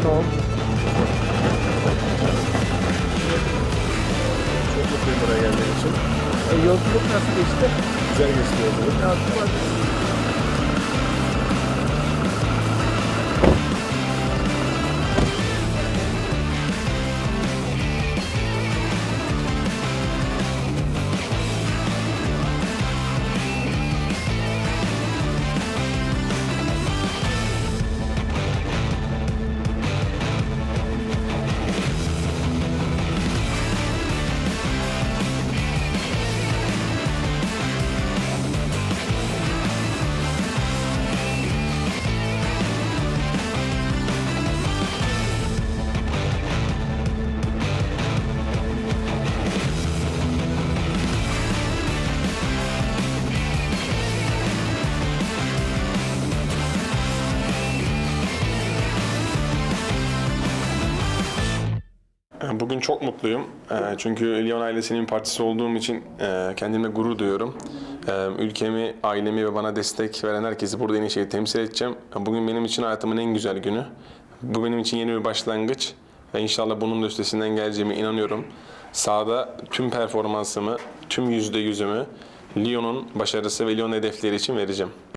Tamam. Çok mutluyum buraya geldiğim için. Yolculuk nasıl geçti? Güzel geçti yolculuk. Ya, Bugün çok mutluyum. Çünkü Lyon ailesinin bir parçası olduğum için kendime gurur duyuyorum. Ülkemi, ailemi ve bana destek veren herkesi burada en iyi şekilde temsil edeceğim. Bugün benim için hayatımın en güzel günü. Bu benim için yeni bir başlangıç ve inşallah bunun da üstesinden geleceğime inanıyorum. Sahada tüm performansımı, tüm %100'ümü Lyon'un başarısı ve Lyon hedefleri için vereceğim.